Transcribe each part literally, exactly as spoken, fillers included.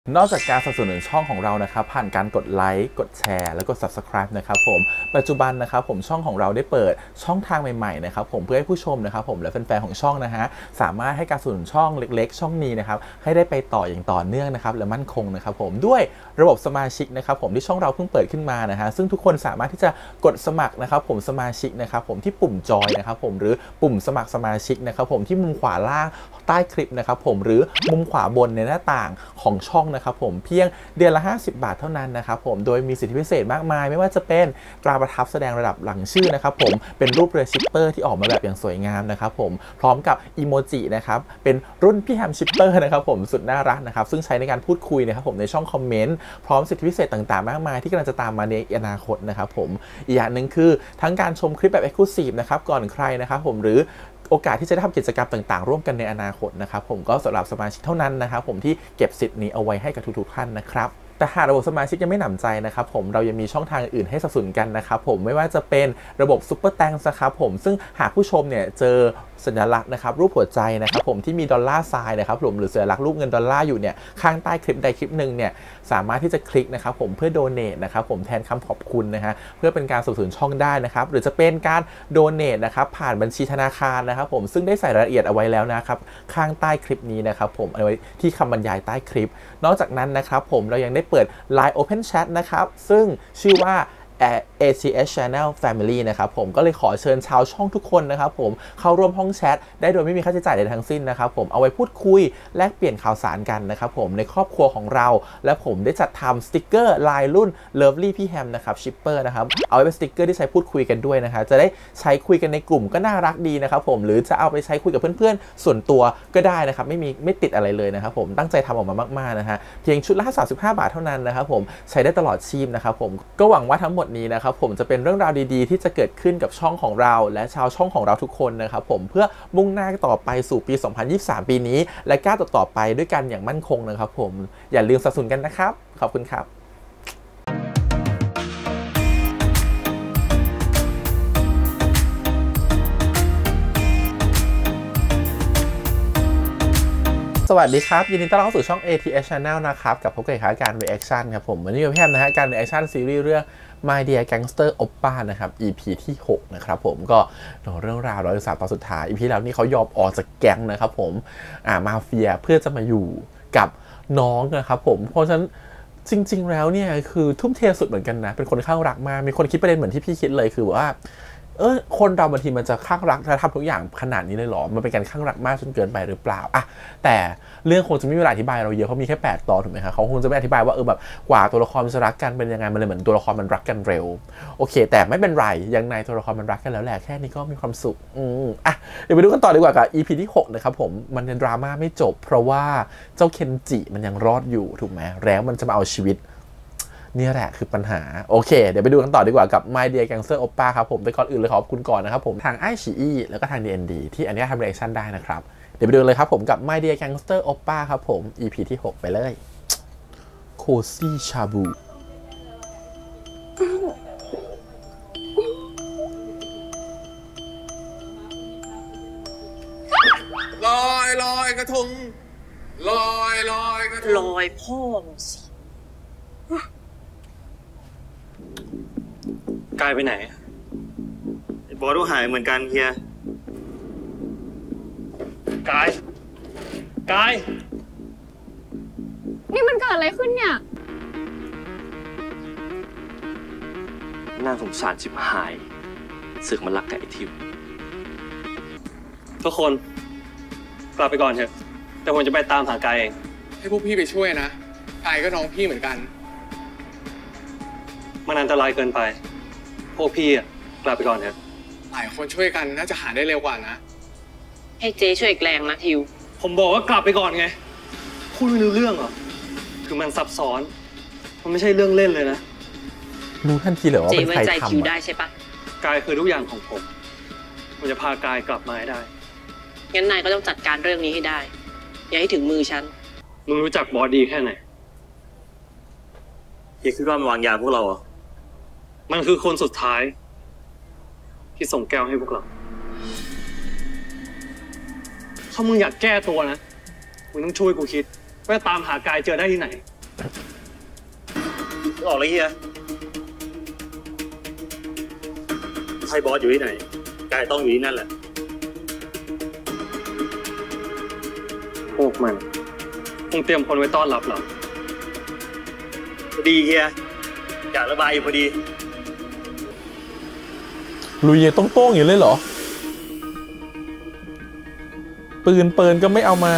นอกจากการสนับสนุนช่องของเรานะครับผ่านการกดไลค์กดแชร์แล้วก็ ซับสไครบ์ นะครับผมปัจจุบันนะครับผมช่องของเราได้เปิดช่องทางใหม่ๆนะครับผมเพื่อให้ผู้ชมนะครับผมและแฟนๆของช่องนะฮะสามารถให้การสนับสนุนช่องเล็กๆช่องนี้นะครับให้ได้ไปต่ออย่างต่อเนื่องนะครับและมั่นคงนะครับผมด้วยระบบสมาชิกนะครับผมที่ช่องเราเพิ่งเปิดขึ้นมานะฮะซึ่งทุกคนสามารถที่จะกดสมัครนะครับผมสมาชิกนะครับผมที่ปุ่มจอยนะครับผมหรือปุ่มสมัครสมาชิกนะครับผมที่มุมขวาล่างใต้คลิปนะครับผมหรือมุมขวาบนในหน้าต่างของช่องนะครับผมเพียงเดือนละห้าสิบบาทเท่านั้นนะครับผมโดยมีสิทธิพิเศษมากมายไม่ว่าจะเป็นตราประทับแสดงระดับหลังชื่อนะครับผมเป็นรูปเรือชิปเปอร์ที่ออกมาแบบอย่างสวยงามนะครับผมพร้อมกับอีโมจินะครับเป็นรุ่นพี่แฮมชิปเปอร์นะครับผมสุดน่ารักนะครับซึ่งใช้ในการพูดคุยนะครับผมในช่องคอมเมนต์พร้อมสิทธิพิเศษต่างๆมากมายที่กำลังจะตามมาในอนาคตนะครับผมอีกอย่างหนึ่งคือทั้งการชมคลิปแบบ Exclusive นะครับก่อนใครนะครับผมหรือโอกาสที่จะได้ทำกิจกรรมต่างๆร่วมกันในอนาคตนะครับผมก็สำหรับสมาชิกเท่านั้นนะครับผมที่เก็บสิทธิ์นี้เอาไว้ให้กับทุกๆท่านนะครับแต่หากระบบสมาชิกยังไม่หนำใจนะครับผมเรายังมีช่องทางอื่นให้สนับสนุนกันนะครับผมไม่ว่าจะเป็นระบบซุปเปอร์แตงนะครับผมซึ่งหากผู้ชมเนี่ยเจอสัญลักษณ์นะครับรูปหัวใจนะครับผมที่มีดอลลาร์ทรายนะครับผมหรือสัญลักษณ์รูปเงินดอลลาร์อยู่เนี่ยข้างใต้คลิปใดคลิปหนึ่งเนี่ยสามารถที่จะคลิกนะครับผมเพื่อโดเนทนะครับผมแทนคำขอบคุณนะฮะเพื่อเป็นการสนับสนุนช่องได้นะครับหรือจะเป็นการโดเนทนะครับผ่านบัญชีธนาคารนะครับผมซึ่งได้ใส่รายละเอียดเอาไว้แล้วนะครับข้างใต้คลิปนี้นะครับผมเอาไว้ที่คำบรรยายใต้คลิปนอกจากนั้นนะครับผมเรายังได้เปิด ไลน์ Open Chat นะครับซึ่งชื่อว่าเอ ที เอส Channel Family นะครับผมก็เลยขอเชิญชาวช่องทุกคนนะครับผมเข้าร่วมห้องแชทได้โดยไม่มีค่าใช้จ่ายใดทั้งสิ้นนะครับผมเอาไว้พูดคุยแลกเปลี่ยนข่าวสารกันนะครับผมในครอบครัวของเราและผมได้จัดทำสติกเกอร์ลายรุ่น Lovely พี่แฮมนะครับชิปเปอร์นะครับเอาไว้เป็นสติกเกอร์ที่ใช้พูดคุยกันด้วยนะครับจะได้ใช้คุยกันในกลุ่มก็น่ารักดีนะครับผมหรือจะเอาไปใช้คุยกับเพื่อนๆส่วนตัวก็ได้นะครับไม่มีไม่ติดอะไรเลยนะครับผมตั้งใจทำออกมามากๆนะฮะเพียงชุดละสามสิบห้าบาทเท่านั้นนะครับผมใช้ได้ตลอดชีพนะครับผมก็หวังว่าทั้งหมดนี้นะครับผมจะเป็นเรื่องราวดีๆที่จะเกิดขึ้นกับช่องของเราและชาวช่องของเราทุกคนนะครับผมเพื่อมุ่งหน้าต่อไปสู่ปีสองพันยี่สิบสามปีนี้และก้าวต่อๆไปด้วยกันอย่างมั่นคงนะครับผมอย่าลืมสนับสนุนกันนะครับขอบคุณครับสวัสดีครับยินดีต้อนรับเข้าสู่ช่อง เอ ที เอส Channel นะครับกับพบกับการ Reaction ครับผมวันนี้กับพี่แฮมนะฮะการ Reaction ซีรีส์เรื่อง My Dear Gangster Oppa นะครับ อี พี ที่หกนะครับผมก็เรื่องราวร้อยสามตอนสุดท้าย อี พี แล้วนี่เขายอมออกจากแก๊งนะครับผมอ่ามาเฟียเพื่อจะมาอยู่กับน้องนะครับผมเพราะฉะนั้นจริงๆแล้วเนี่ยคือทุ่มเทสุดเหมือนกันนะเป็นคนข้างรักมากมีคนคิดประเด็นเหมือนที่พี่คิดเลยคือว่าเออคนเราบางทีมันจะข้างรักและทำทุกอย่างขนาดนี้เลยหรอมันเป็นการข้างรักมากจนเกินไปหรือเปล่าอะแต่เรื่องคงจะไม่มีเวลาอธิบายเราเยอะเขามีแค่แปดตอนถูกไหมคะเขาคงจะไม่อธิบายว่าเออแบบกว่าตัวละครมันจะรักกันเป็นยังไงมันเลยเหมือนตัวละครมันรักกันเร็วโอเคแต่ไม่เป็นไรยังในตัวละครมันรักกันแล้วแหละแค่นี้ก็มีความสุขอืมอ่ะเดี๋ยวไปดูกันต่อดีกว่ากับ อี พี ที่หกนะครับผมมันยังดราม่าไม่จบเพราะว่าเจ้าเคนจิมันยังรอดอยู่ถูกไหมแล้วมันจะมาเอาชีวิตนี่แหละคือปัญหาโอเคเดี๋ยวไปดูกันต่อดีกว่ากับ My Dear Gangster Oppa ครับผมแต่ก่อนอื่นเลยขอบคุณก่อนนะครับผมทาง ไอ ซี อี แล้วก็ทาง ดี เอ็น ดี ที่อันนี้ทำ reaction ได้นะครับเดี๋ยวไปดูเลยครับผมกับ My Dear Gangster Oppa ครับผม อี พี ที่หกไปเลยโคซี่ชาบูลอยลอยกระทงลอยลอยกระทงลอยพ่อมึงสิกายไปไหนไอ้บอสก็หายเหมือนกันเฮียกายกายนี่มันเกิดอะไรขึ้นเนี่ยน่าสงสารชิบหายสึกมันรักกับไอ้ทิวทุกคนกลับไปก่อนเถอะแต่ผมจะไปตามหากายเองให้พวกพี่ไปช่วยนะกายก็น้องพี่เหมือนกันมันอันตรายเกินไปพวกพี่อ่ะกลับไปก่อนเถอะหลายคนช่วยกันน่าจะหาได้เร็วกว่านะให้เจ๊ช่วยอีกแรงนะทิวผมบอกว่ากลับไปก่อนไงพูดไม่รู้เรื่องเหรอคือมันซับซ้อนมันไม่ใช่เรื่องเล่นเลยนะรู้ทันทีเหรอว่าเป็นใครทำเจ๊ไว้ใจทิวได้ใช่ปะกายคือทุกอย่างของผมผมจะพากายกลับมาให้ได้งั้นนายก็ต้องจัดการเรื่องนี้ให้ได้อย่าให้ถึงมือฉันมึงรู้จักบอสดีแค่ไหนเฮียคิดว่ามันวางยาพวกเราอ่ะมันคือคนสุดท้ายที่ส่งแก้วให้พวกเราถ้ามึงอยากแก้ตัวนะมึงต้องช่วยกูคิดว่าตามหากายเจอได้ที่ไหนออกเลยเฮียไทยบอสอยู่ที่ไหนกายต้องอยู่ที่นั่นแหละพวกมันคงเตรียมคนไว้ต้อนรับเราพอดีเฮียอยากระบายอยู่พอดีลุยเยต้องโต้งอย่างเลยเหรอปืนเปินก็ไม่เอามา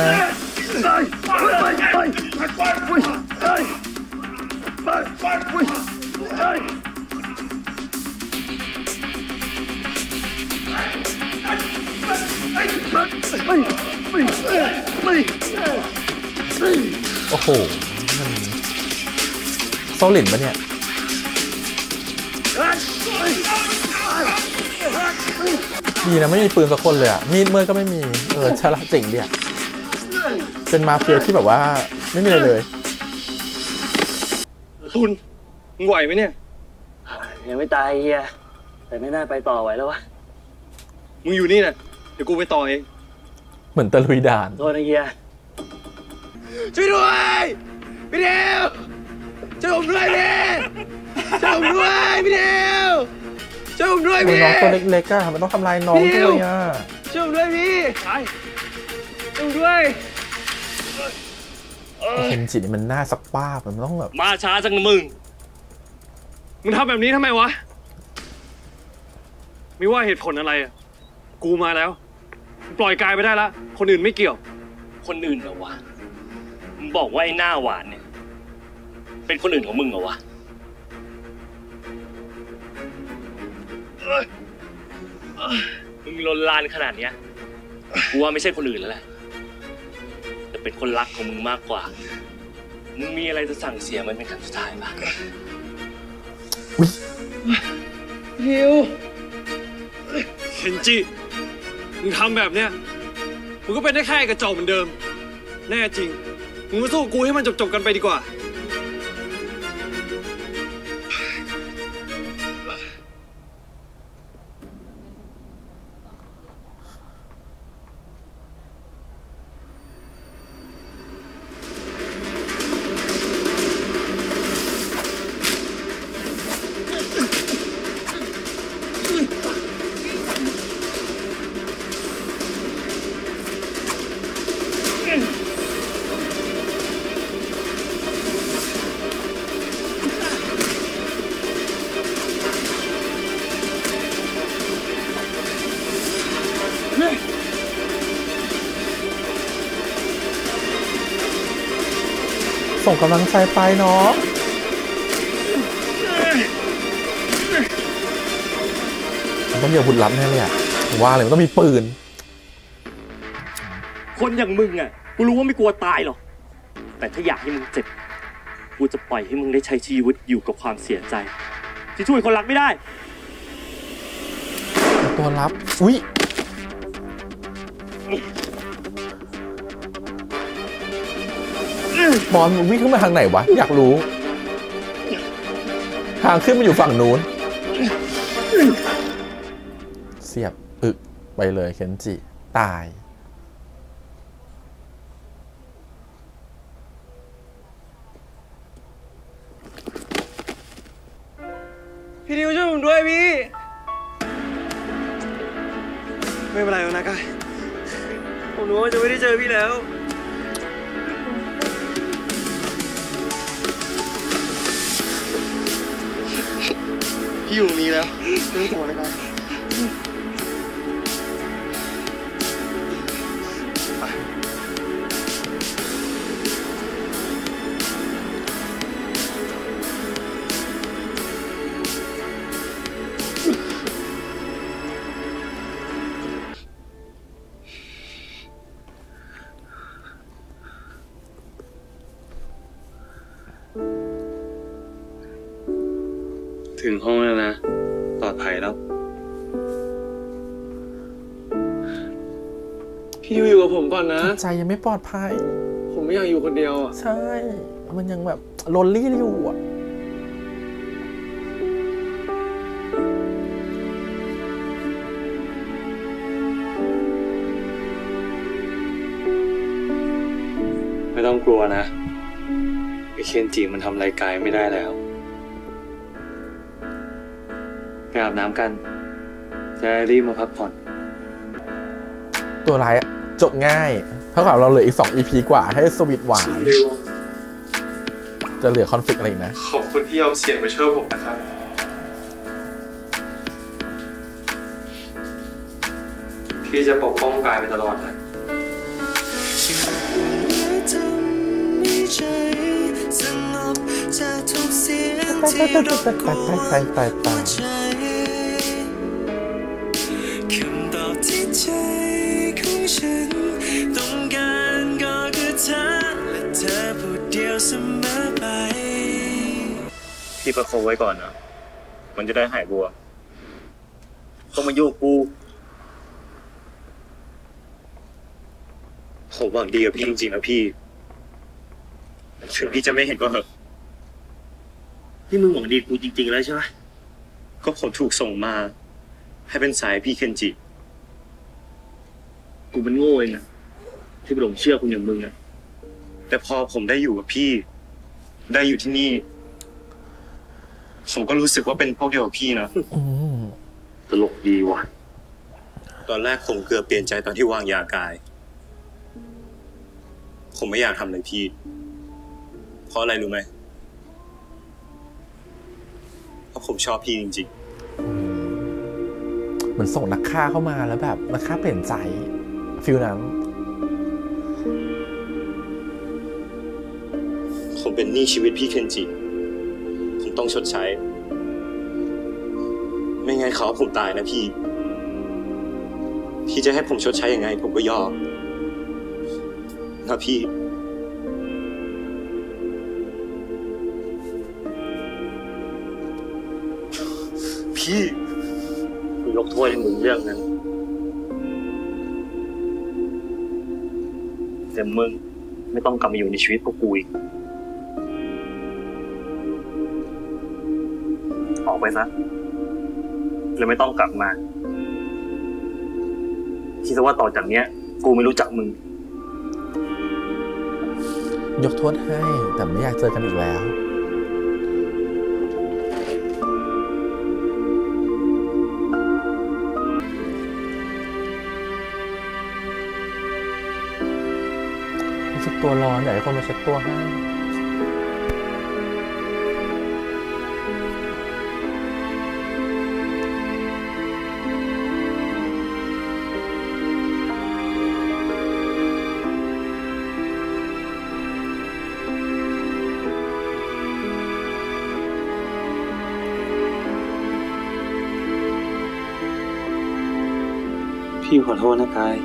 โอ้โหมันโซลินปะเนี่ยดีนะไม่มีปืนสักคนเลยอ่ะมีดเมื่อก็ไม่มีเออฉลาดเจ๋งดีอ่ะเป็นมาเฟียที่แบบว่าไม่มีอะไรเลยทุนมึงไหวไหมเนี่ยยังไม่ตายเฮียแต่ไม่น่าไปต่อไหวแล้ววะมึงอยู่นี่นะเดี๋ยวกูไปต่อเองเหมือนตะลุยด่านโทษนะเฮียช่วยด้วยพี่เดียวช่วยผมด้วยพี่ช่วยผมด้วยพี่เดียวช่วยผมด้วยพี่น้องตัวเล็กๆอะทำไมต้องทำลายน้องด้วยอะช่วยผมด้วยพี่ไปช่วยผมด้วยเคนจินี่มันหน้าสักป้ามันต้องแบบมาช้าจังนะมึงมึงทำแบบนี้ทำไมวะไม่ว่าเหตุผลอะไรอ่ะกูมาแล้วปล่อยกายไปได้ละคนอื่นไม่เกี่ยวคนอื่นเหรอวะมึงบอกว่าไอ้หน้าหวานเนี่ยเป็นคนอื่นของมึงเหรอวะมึงลนลานขนาดเนี้ยกูว่าไม่ใช่คนอื่นแล้วแหละแต่เป็นคนรักของมึงมากกว่ามึงมีอะไรจะสั่งเสียมันเป็นครั้งสุดท้ายปะฮิวเคนจิมึงทำแบบเนี้ยมึงก็เป็นได้แค่กระจอกเหมือนเดิมแน่จริงมึงมาสู้กูให้มันจบๆกันไปดีกว่าส่งกำลังใจไปเนาะมันต้องมีอาวุธลับแน่เลยอะว่าเลยมันต้องมีปืนคนอย่างมึงอ่ะกูรู้ว่าไม่กลัวตายหรอกแต่ถ้าอยากให้มึงเจ็บกูจะปล่อยให้มึงได้ใช้ชีวิตอยู่กับความเสียใจที่ช่วยคนรักไม่ได้ตัวลับอุ้ยบอลมึงวิ่งขึ้นมาทางไหนวะอยากรู้ทางขึ้นมาอยู่ฝั่งนู้นเสียบอึกไปเลยเคนจิตายพี่นิวช่วยผมด้วยพี่ไม่เป็นไรแล้วนะกายผมรู้ว่าจะไม่ได้เจอพี่แล้วพี่อยู่นี้แล้วไม่ต้องกลัวนะครับถึงห้องแล้วนะปลอดภัยแล้วพี่อยู่กับผมก่อนนะใจยังไม่ปลอดภัยผมไม่อยากอยู่คนเดียวอ่ะใช่มันยังแบบโลนลี่อยู่อ่ะไม่ต้องกลัวนะไอ้เคนจิมันทำอะไรกายไม่ได้แล้วไปอาบน้ำกันจะรีบมาพักผ่อนตัวร้ายจบง่ายเท่ากับเราเหลืออีกสอง อี พี กว่าให้สวีทหวานจะเหลือคอนฟลิกต์อะไรอีกนะขอบคุณที่ยอมเสี่ยงไปช่วยผมนะครับพี่จะปกป้องกายไปตลอดนะไปไปไปไปพี่ประโคไว้ก่อนนะมันจะได้หายบัวต้องมาโยกกูผมหวังดีกับพี่จริงๆนะพี่ถึงพี่จะไม่เห็นก็เหอะนี่มึงหวังดีกูจริงๆแล้วใช่ไหมก็ผมถูกส่งมาให้เป็นสายพี่เคนจิกูเป็นโง่เองอะที่ไปหลงเชื่อคุณอย่างมึงอะแต่พอผมได้อยู่กับพี่ได้อยู่ที่นี่ผมก็รู้สึกว่าเป็นพวกเดียวกับพี่นะตลกดีว่ะตอนแรกผมเกือบเปลี่ยนใจตอนที่วางยากายผมไม่อยากทำเลยพี่เพราะอะไรรู้ไหมเพราะผมชอบพี่จริงๆเหมือนส่งนักฆ่าเข้ามาแล้วแบบนักฆ่าเปลี่ยนใจฟิลนั้นผมเป็นหนี้ชีวิตพี่เคนจิผมต้องชดใช้ไม่งั้นเขาผมตายนะพี่พี่จะให้ผมชดใช้ยังไงผมก็ยอมนะพี่พี่กูยกโทษให้มึงเรื่องนั้นแต่มึงไม่ต้องกลับมาอยู่ในชีวิตพวกกูอีกออกไปซะแล้วไม่ต้องกลับมาคิดซะว่าต่อจากเนี้ยกูไม่รู้จักมึงยกโทษให้แต่ไม่อยากเจอกันอีกแล้วรู้สึกตัวร้อนอยากให้คนมาเช็ดตัวให้พี่ขอโทษนะกาย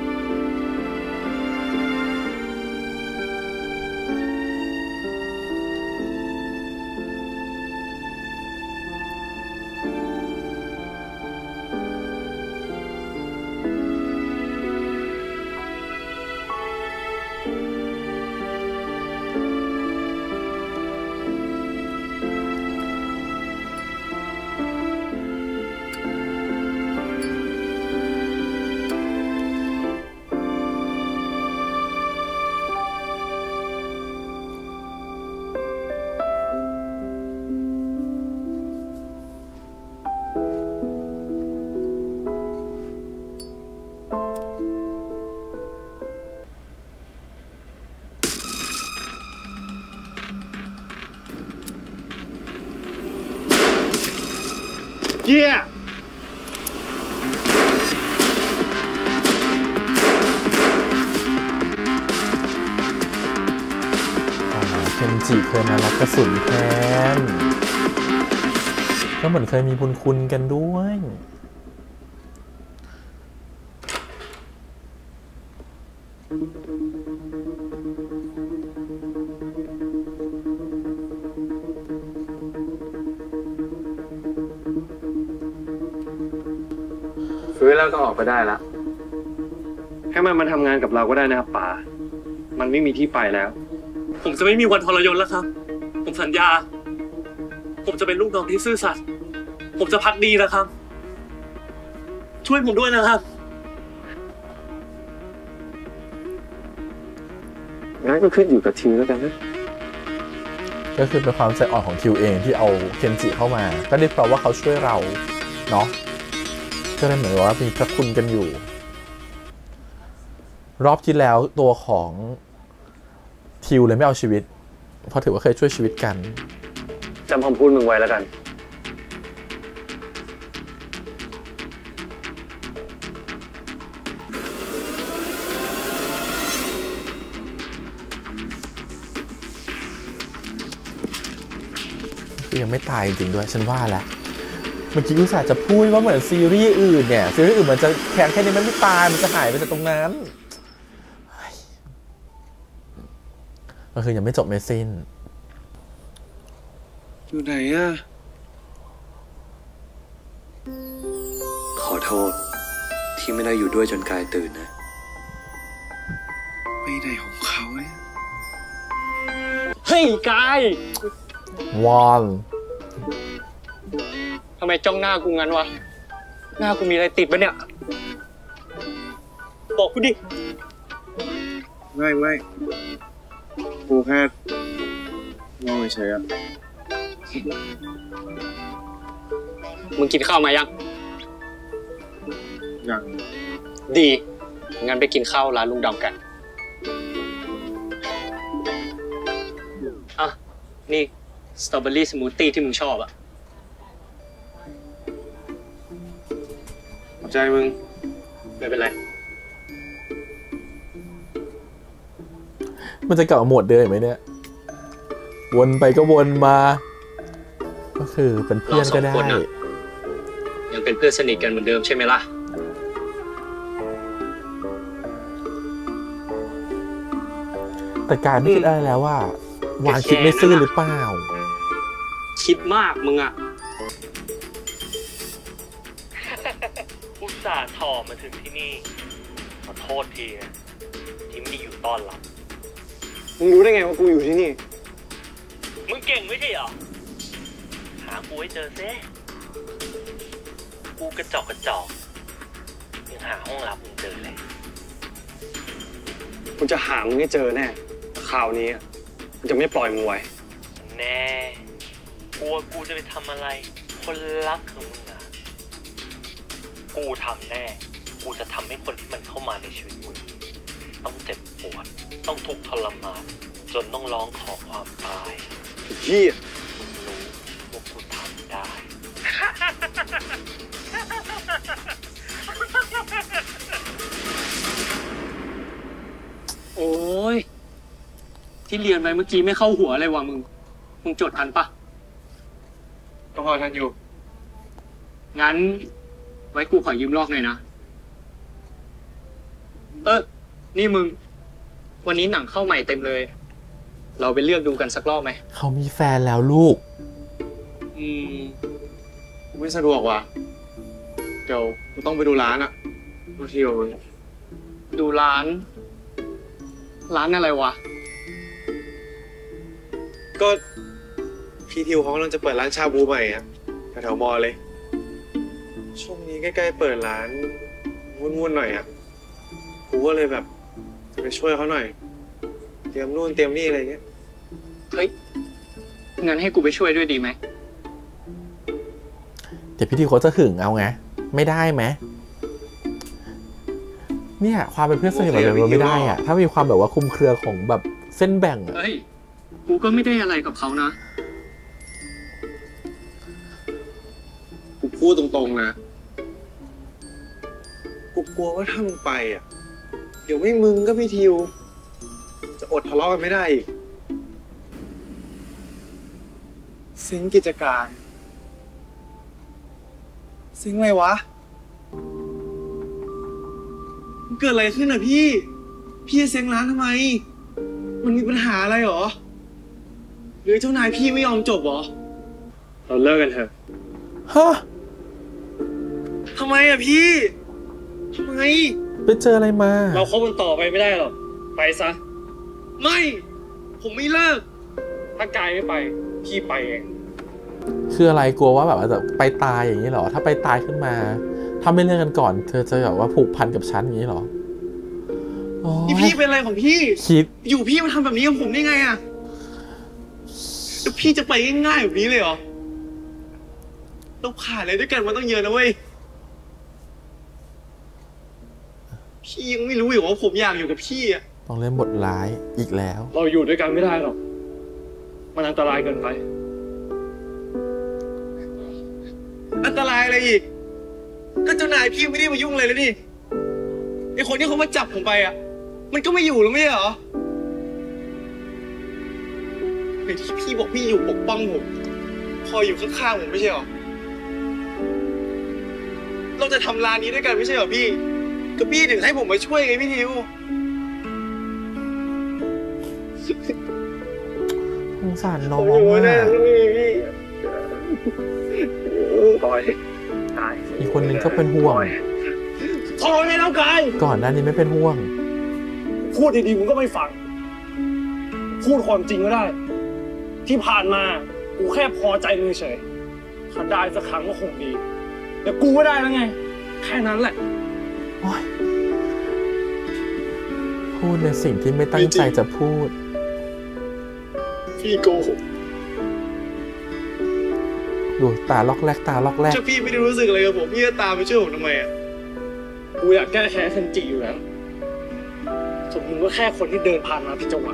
เยี่ยเคนจิเคยมารับกระสุนแทนก็เหมือนเคยมีบุญคุณกันด้วยฟื้นแล้วก็ออกไปได้ละให้มันมาทำงานกับเราก็ได้นะครับป๋ามันไม่มีที่ไปแล้วผมจะไม่มีวันทรยศแล้วครับผมสัญญาผมจะเป็นลูกน้องที่ซื่อสัตย์ผมจะพักดีนะครับช่วยผมด้วยนะครับงั้นก็ขึ้นอยู่กับทีแล้วกันนะกก็คือเป็นความใจอ่อนของทิวเองที่เอาเคนจิเข้ามาก็ได้เพราะว่าเขาช่วยเราเนาะก็เลยเหมือนว่ามีพระคุณกันอยู่รอบที่แล้วตัวของทิวเลยไม่เอาชีวิตเพราะถือว่าเคยช่วยชีวิตกันจำคำพูดมึงไว้แล้วกันยังไม่ตายจริงๆด้วยฉันว่าแล้วเมื่อกี้อุตส่าห์จะพูดว่าเหมือนซีรีส์อื่นเนี่ยซีรีส์อื่นมันจะแข็งแค่นี้มันไม่ตายมันจะหายไปจากตรงนั้นก็คือยังไม่จบไม่สิ้นอยู่ไหนอะขอโทษที่ไม่ได้อยู่ด้วยจนกายตื่นนะไปไหนของเขาเนี่ยเฮ้ยกายวอนทำไมจ้องหน้ากูงั้นวะหน้ากูมีอะไรติดปะเนี่ยบอกกูดิไม่ไม่กูแค่มองเฉยๆอะมึงกินข้าวมายังยังดีงั้นไปกินข้าวร้านลุงดำกันอ่ะนี่สตรอเบอรี่สมูทตี้ที่มึงชอบอะขอบใจมึงไม่เป็นไรมันจะกลับมาหมวดเดิมไหมเนี่ยวนไปก็วนมาก็คือเป็นเพื่อนก็ได้ยังเป็นเพื่อนสนิทกันเหมือนเดิมใช่ไหมล่ะแต่การไม่คิดอะไรแล้วว่าวางคิดไม่ซื่อหรือเปล่าคิดมากมึงอะอุตส่าห์ถอมาถึงที่นี่ขอโทษทีนะที่ไม่อยู่ต้อนรับมึงรู้ได้ไงว่ากูอยู่ที่นี่มึงเก่งไม่ใช่เหรอหากูให้เจอเซ่กูกระจอกกระจอกยังหาห้องลับมึงเจอเลยกูจะหามึงให้เจอแน่คราวนี้กูจะไม่ปล่อยมึงไว้แน่กลัวกูจะไปทำอะไรคนรักของมึงอะกูทำแน่กูจะทำให้คนที่มันเข้ามาในชีวิตมึงต้องเจ็บปวดต้องทุกข์ทรมานจนต้องร้องขอความตายพี่มึงรู้ว่ากูทำได้โอ้ยที่เรียนไปเมื่อกี้ไม่เข้าหัวเลยวะมึงมึงจดทันปะก็พอทันอยู่งั้นไว้กูขอยืมลอกหน่อยนะเออนี่มึงวันนี้หนังเข้าใหม่เต็มเลยเราไปเลือกดูกันสักรอบไหมเขามีแฟนแล้วลูกอืมไม่สะดวกว่ะเดี๋ยวกูต้องไปดูร้านอะมาเที่ยวดูร้านร้านอะไรวะก็พี่ทิวเขากำลังจะเปิดร้านชาบูใหม่อะแถวมอเลยช่วงนี้ใกล้ๆเปิดร้านวุ่นๆหน่อยอะกูก็เลยแบบจะไปช่วยเขาหน่อยเตรียมนู่นเตรียมนี่อะไรเงี้ยเฮ้ยงั้นให้กูไปช่วยด้วยดีไหมเดี๋ยวพี่ทิวเขาจะหึงเอาไงไม่ได้ไหมเนี่ยความเป็นเพื่อนสนิทแบบเราไม่ได้อะถ้ามีความแบบว่าคุมเครือของแบบเส้นแบ่งอะเฮ้ยกูก็ไม่ได้อะไรกับเขานะกูพูดตรงๆนะกูกลัวว่าถ้ามึงไปอ่ะเดี๋ยวไม่มึงก็พี่ทิวจะอดทะเลาะกันไม่ได้อีกซิงกิจการซิงอะไรวะมันเกิดอะไรขึ้นอ่ะพี่พี่จะเซ็งร้านทำไมมันมีปัญหาอะไรหรอหรือเจ้านายพี่ไม่ยอมจบหรอเราเลิกกันเถอะฮะทำไมอ่ะพี่ทำไมไปเจออะไรมาเราคบกันต่อไปไม่ได้หรอกไปซะไม่ผมไม่เลิกถ้ากายไม่ไปพี่ไปเองคืออะไรกลัวว่าแบบว่าจะไปตายอย่างนี้เหรอถ้าไปตายขึ้นมาถ้าไม่เลิกกันก่อนเธอจะแบบว่าผูกพันกับฉันอย่างนี้เหรอนี่พี่เป็นอะไรของพี่คิดอยู่พี่มาทำแบบนี้กับผมได้ไงอ่ะจะพี่จะไปง่ายๆแบบนี้เลยเหรอเราผ่านอะไรด้วยกันมาต้องเยอะนะเว้ยพี่ยังไม่รู้อยู่ว่าผมอยากอยู่กับพี่อะต้องเล่นบทร้ายอีกแล้วเราอยู่ด้วยกันไม่ได้หรอกมันอันตรายเกินไปอันตรายอะไรอีกก็เจ้านายพี่ไม่ได้มายุ่งเลยแล้วดิไอคนที่เขามาจับผมไปอ่ะมันก็ไม่อยู่แล้วไม่ใช่เหรอไอที่พี่บอกพี่อยู่ปกป้องผมคอยอยู่ข้างๆผมไม่ใช่เหรอเราจะทำร้านนี้ด้วยกันไม่ใช่เหรอพี่ก็พี่ถึงให้ผมมาช่วยไงพี่ทิวสงสารน้องอยู่ไม่ได้อ่ะไม่มีพี่ปล่อยตายอีกคนนึงก็เป็นห่วงถอยไปแล้วกายก่อนหน้านี้ไม่เป็นห่วงพูดดีๆมึงก็ไม่ฟังพูดความจริงก็ได้ที่ผ่านมากูแค่พอใจมึงเฉยถ้าได้สักครั้งก็คงดีแต่กูก็ได้แล้วไงแค่นั้นแหละโอ๊ยพูดในสิ่งที่ไม่ตั้งใจจะพูดพี่โกหกดูตาล็อกแรกตาล็อกแรกถ้าพี่ไม่ได้รู้สึกอะไรกับผมพี่จะตามไปช่วยผมทำไมอ่ะกูอยากแก้แค้นเซนจิอยู่แล้วส่วนมึงก็แค่คนที่เดินผ่านมาผิดจังหวะ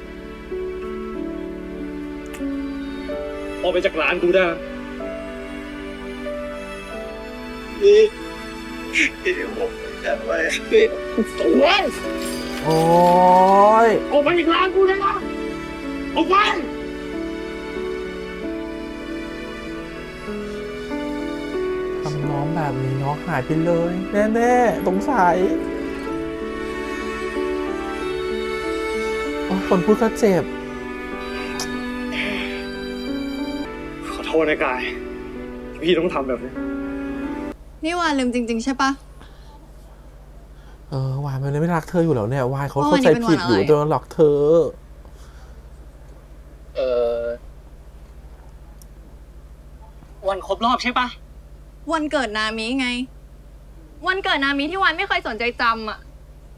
ออกไปจากร้านกูได้นี่พี่ผมจะไปตัวโอ้ยออกไปจากร้านกูเลยนะออกไปทำน้องแบบนี้น้องหายไปเลยแน่ๆสงสัยโอ้คนพูดก็เจ็บขอโทษนะกายพี่ต้องทำแบบนี้นี่วานลืมจริงๆใช่ปะเออวานมันเลยไม่รักเธออยู่แล้วเนี่ยวานเขาเข้าใจผิดอยู่โดนหลอกเธอเออวันครบรอบใช่ปะวันเกิดนามิไงวันเกิดนามิที่วานไม่เคยสนใจจำอะ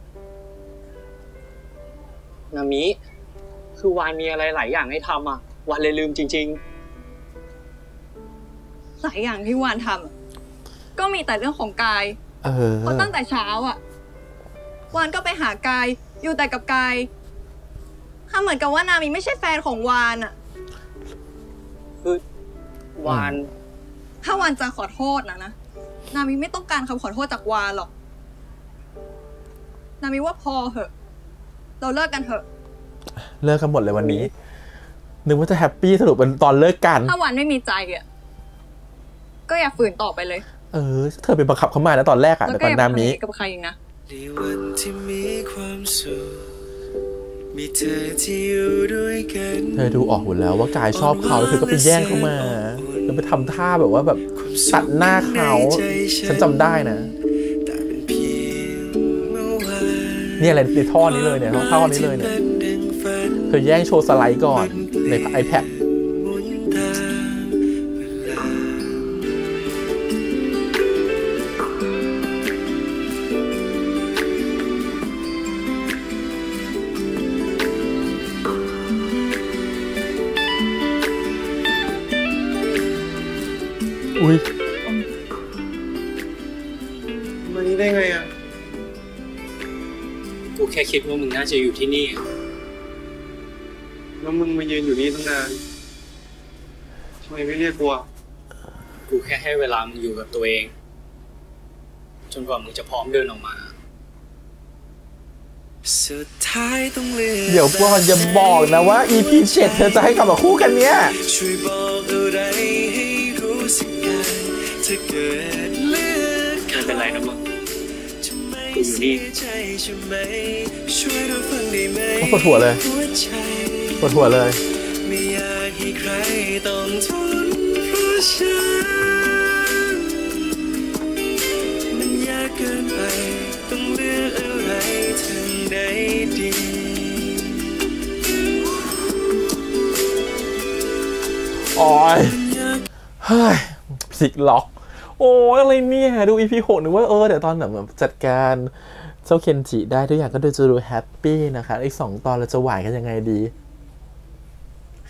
นามิคือวานมีอะไรหลายอย่างให้ทำอะวานเลยลืมจริงๆหลายอย่างที่วานทำก็มีแต่เรื่องของกายเออเพราะตั้งแต่เช้าอะวานก็ไปหากายอยู่แต่กับกายถ้าเหมือนกับว่านามิไม่ใช่แฟนของวานอะคือวานถ้าวานจะขอโทษนะนะนามิไม่ต้องการคำขอโทษจากวานหรอกนามิว่าพอเหอะเราเลิกกันเถอะเลิกกันหมดเลยวันนี้นึกว่าจะแฮปปี้สรุปเป็นตอนเลิกกันถ้าวานไม่มีใจอ่ะก็อย่าฝืนต่อไปเลยเออเธอเป็นบังคับเขามาแล้วตอนแรกอ่ะแต่ตอนนามิกับใครนะเธอดูออกหมดแล้วว่ากายชอบเขาแล้วเธอก็ไปแย่งเขามาแล้วไปทำท่าแบบว่าแบบตัดหน้าเขาฉันจำได้นะนี่อะไรในท่อนี้เลยเนี่ยท่อนี้เลยเนี่ยเธอแย่งโชว์สไลด์ก่อนใน iPad อุ้ยมานี่ได้ไงอ่ะกูแค่คิดว่ามึงน่าจะอยู่ที่นี่แล้วมึงมายืนอยู่นี่ตั้งนานทำไมไม่เรียกกูอ่ะกูแค่ให้เวลามึงอยู่กับตัวเองจนกว่ามึงจะพร้อมเดินออกมาสุดท้ายต้องเลือกเดี๋ยวก่อนอย่าบอกนะว่า อี พี เจ็ดเธอจะให้กลับมาคู่กันเนี้ยช่วยบอกอะไรให้รู้สึกกันถ้าเกิดเลือกไม่เป็นไรนะมึงกูอยู่นี่เขาปวดหัวเลยปวดหัวเลยไม่อยากให้ใครต้องทนเพราะฉันมันยากเกินไปต้องเลือกอะไรทางใดดีโอ้ยเฮ้ยพลิกล็อกโอ้ยอะไรเนี่ยดู อี พี หกนึกว่าเออเดี๋ยวตอนแบบจัดการเจ้าเคนจิได้ทุกอย่างก็ดูจะดูแฮปปี้นะคะอีกสองตอนเราจะหวานกันยังไงดีค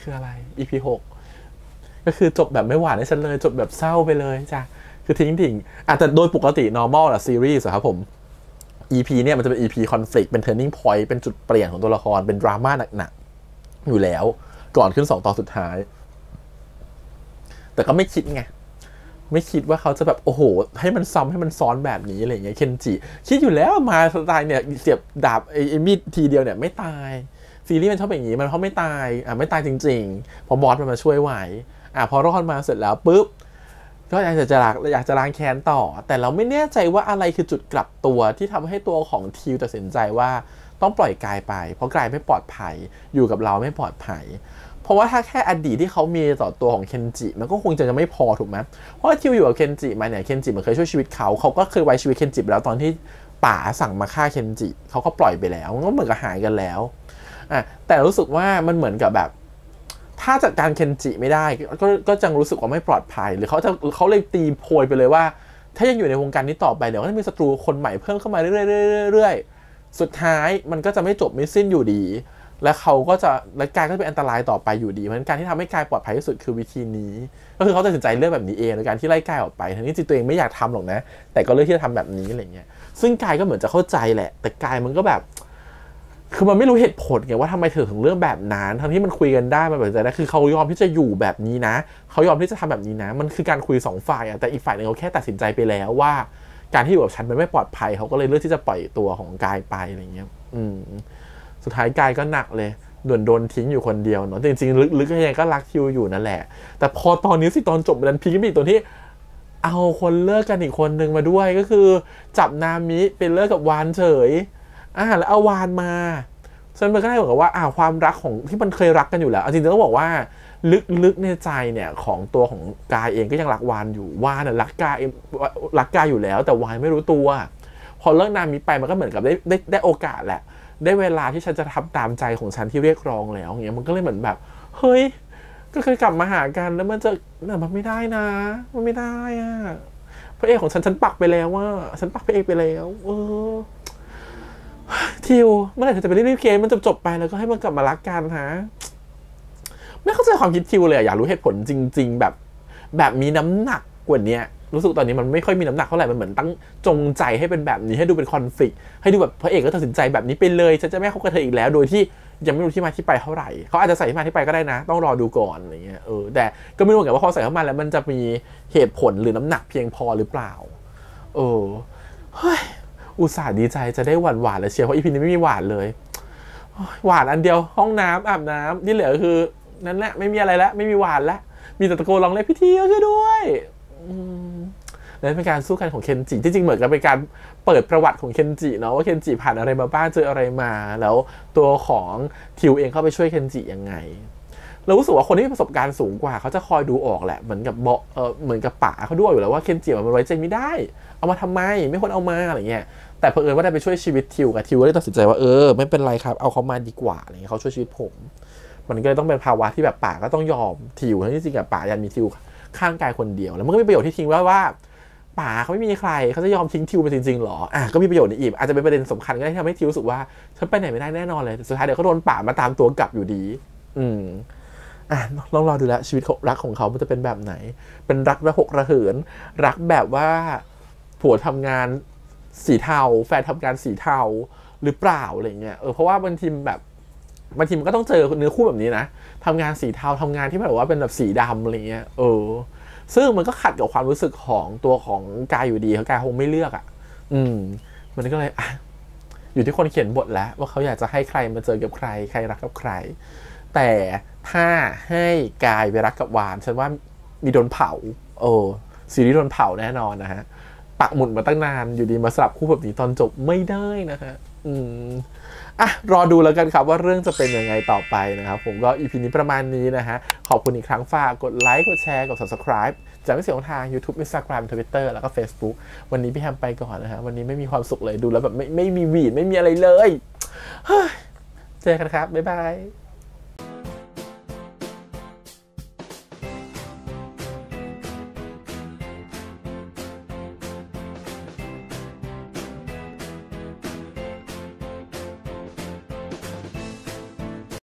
คืออะไร อี พี หกก็คือจบแบบไม่หวานให้ฉันเลยจบแบบเศร้าไปเลยจ้ะคือทิ้งดิ่งอาจจะโดยปกติ normal อะซีรีส์ครับผม อี พี เนี่ยมันจะเป็น อี พี conflict เป็น turning point เป็นจุดเปลี่ยนของตัวละครเป็นดราม่าหนักๆอยู่แล้วก่อนขึ้นสองตอนสุดท้ายแต่ก็ไม่คิดไงไม่คิดว่าเขาจะแบบโอ้โหให้มันซ้ำให้มันซ้อนแบบนี้อะไรอย่างเงี้ยเคนจิคิดอยู่แล้วมาสไตล์เนี่ยเสียบดาบไอ้มีดทีเดียวเนี่ยไม่ตายซีรีส์มันชอบอย่างนี้มันเพราะไม่ตายอ่ะไม่ตายจริงๆพอบอสมันมาช่วยไหวอ่ะพอรอดมาเสร็จแล้วปุ๊บก็อยากจะล้างอยากจะล้างแค้นต่อแต่เราไม่แน่ใจว่าอะไรคือจุดกลับตัวที่ทำให้ตัวของทิวตัดสินใจว่าต้องปล่อยกายไปเพราะกายไม่ปลอดภัยอยู่กับเราไม่ปลอดภัยเพราะว่าถ้าแค่อดีตที่เขามีต่อตัวของเคนจิมันก็คงจะยังไม่พอถูกไหมเพราะว่าทิวอยู่กับเคนจิมาเนี่ยเคนจิมันเคยช่วยชีวิตเขาเขาก็เคยไว้ชีวิตเคนจิไปแล้วตอนที่ป๋าสั่งมาฆ่าเคนจิเขาก็ปล่อยไปแล้วมันก็เหมือนกับหายกันแล้วอ่ะแต่รู้สึกว่ามันเหมือนกับแบบถ้าจัดการเคนจิไม่ได้ก็ก็จังรู้สึกว่าไม่ปลอดภัยหรือเขาจะเขาเลยตีโพยไปเลยว่าถ้ายังอยู่ในวงการนี้ต่อไปเดี๋ยวก็จะมีศัตรูคนใหม่เพิ่มเข้ามาเรื่อยๆๆสุดท้ายมันก็จะไม่จบไม่สิ้นอยู่ดีและเขาก็จะและกายก็จะเป็นอันตรายต่อไปอยู่ดีเพราะฉะนั้นการที่ทำให้กายปลอดภัยที่สุดคือวิธีนี้ก็คือเขาตัดสินใจเลือกแบบนี้เองในการที่ไล่กายออกไปทั้งที่จริงตัวเองไม่อยากทำหรอกนะแต่ก็เลือกที่จะทำแบบนี้อะไรเงี้ยซึ่งกายก็เหมือนจะเข้าใจแหละแต่กายมันก็แบบคือมันไม่รู้เหตุผลไงว่าทำไมเธอถึงเลือกแบบนั้นทั้งที่มันคุยกันได้มันแบบนั้นคือเขายอมที่จะอยู่แบบนี้นะเขายอมที่จะทำแบบนี้นะมันคือการคุยสองฝ่ายอะแต่อีกฝ่ายนึงเขาแค่ตัดสินใจไปแล้วว่าการที่อยู่กับฉันมันไม่ปลอดภัยเขาก็เลยเลือกที่จะปล่อยตัวของกายไปอะไรเงี้ยอืมสุดท้ายกายก็หนักเลยโดนโดนทิ้งอยู่คนเดียวเนาะจริงๆลึกๆยังก็รักทิวอยู่นั่นแหละแต่พอตอนนี้สิตอนจบมันพีคอีกตัวที่เอาคนเลิกกันอีกคนนึงมาด้วยก็คือจับนามิเป็นเลิกกับวานเฉยอ่าแล้วเอาวานมาฉันมันก็ได้บอกว่าอ่าความรักของที่มันเคยรักกันอยู่แล้วจริงๆต้องบอกว่าลึกๆในใจเนี่ยของตัวของกายเองก็ยังรักวานอยู่วานน่ะรักกายรักกายอยู่แล้วแต่วานไม่รู้ตัวพอเลิกนามิไปมันก็เหมือนกับได้ได้ได้โอกาสแหละได้เวลาที่ฉันจะทำตามใจของฉันที่เรียกร้องแล้วอย่างเงี้ยมันก็เลยเหมือนแบบเฮ้ยก็เคยกลับมาหากันแล้วมันจะมันไม่ได้นะมันไม่ได้อะพระเอกของฉันฉันปักไปแล้วว่าฉันปักพระเอกไปแล้วเออทิวเมื่อไหร่เธอจะไปรีบๆเคสมันจบจบไปแล้วก็ให้มันกลับมารักกันฮะไม่เข้าใจความคิดทิวเลยอยากรู้เหตุผลจริงๆแบบแบบมีน้ำหนักกว่านี้รู้สึกตอนนี้มันไม่ค่อยมีน้ำหนักเท่าไหร่มันเหมือนตั้งจงใจให้เป็นแบบนี้ให้ดูเป็นคอนฟลิกต์ให้ดูแบบพระเอกก็ตัดสินใจแบบนี้ไปเลยฉันจะไม่คบกับเธออีกแล้วโดยที่ยังไม่รู้ที่มาที่ไปเท่าไหร่เขาอาจจะใส่ที่มาที่ไปก็ได้นะต้องรอดูก่อนอะไรเงี้ยเออแต่ก็ไม่รู้เหมือนกันว่าพอใส่เข้ามาแล้วมันจะมีเหตุผลหรือน้ำหนักเพียงพอหรือเปล่าเออเฮ้ยอุตส่าห์ดีใจจะได้หวานหวานเลยเชียร์เพราะอีพีนี้ไม่มีหวานเลยหวานอันเดียวห้องน้ำอาบน้ำที่เหลือคือนั่นแหละไม่มีอะไรแล้วไม่มีหวานแล้วมีแต่ตะโกนร้องเรียกพี่ทีช่วยด้วยนั่นเป็นการสู้กันของเคนจิที่จริงเหมือนกับเป็นการเปิดประวัติของเคนจิเนาะว่าเคนจิผ่านอะไรมาบ้างเจออะไรมาแล้วตัวของทิวเองเข้าไปช่วยเคนจิยังไงเรารู้สึกว่าคนที่มีประสบการณ์สูงกว่าเขาจะคอยดูออกแหละเหมือนกับเบาเออเหมือนกับป๋าเขาด้วยอยู่แล้วว่าเคนจิมันไว้ใจไม่ได้เอามาทำไมไม่ควรเอามาอะไรเงี้ยแต่เผอิญว่าได้ไปช่วยชีวิตทิวกับทิวก็เลยตัดสินใจว่าเออไม่เป็นไรครับเอาเขามาดีกว่าอะไรเงี้ยเขาช่วยชีวิตผมมันก็เลยต้องเป็นภาวะที่แบบป๋าก็ต้องยอมทิวทั้งที่จริงกับป๋ายันมีทิวข้างกายคนเดียวแล้วมันก็มีประโยชน์ที่ทิ้งไว้ว่าป๋าเขาไม่มีใครเขาจะยอมทิ้งทิวไปจริงๆหรออ่ะก็มีประโยชน์ในอีกอาจจะเป็นประเด็นสำคัญก็ได้ที่ทำให้ทิวรู้สึกว่าฉันไปไหนไม่ได้แน่นอนเลยสุดท้ายเดี๋ยวเขาโดนป๋ามาตามตัวกลับอยู่ดีอืมอ่ะลองรอดูแลชีวิตรักของเขามันจะเป็นแบบไหนเป็นรักระหกระเหินรักแบบว่าผัวทำงานสีเทาแฟนทำงานสีเทาหรือเปล่าอะไรเงี้ยเออเพราะว่าบางทีแบบบางทีมันก็ต้องเจอเนื้อคู่แบบนี้นะทำงานสีเทาทำงานที่แบบว่าเป็นแบบสีดำอะไรเงี้ยเออซึ่งมันก็ขัดกับความรู้สึกของตัวของกายอยู่ดีเขากายคงไม่เลือกอ่ะอืมมันก็เลยอ่ะอยู่ที่คนเขียนบทแล้วว่าเขาอยากจะให้ใครมาเจอกับใครใครรักกับใครแต่ถ้าให้กายไปรักกับวานฉันว่ามีโดนเผาโอ้ซีรีส์โดนเผาแน่นอนนะฮะปักหมุดมาตั้งนานอยู่ดีมาสลับคู่แบบนี้ตอนจบไม่ได้นะฮะอืมอ่ะรอดูแล้วกันครับว่าเรื่องจะเป็นยังไงต่อไปนะครับผมก็ อี พี นี้ประมาณนี้นะฮะขอบคุณอีกครั้งฝากกดไลค์กดแชร์กด Subscribe จะไม่เสียทาง YouTube Instagram Twitter แล้วก็ Facebook วันนี้พี่แฮมไปก่อนนะฮะวันนี้ไม่มีความสุขเลยดูแล้วแบบไม่ไม่มีวีดไม่มีอะไรเลยเจอกันครับบ๊ายบาย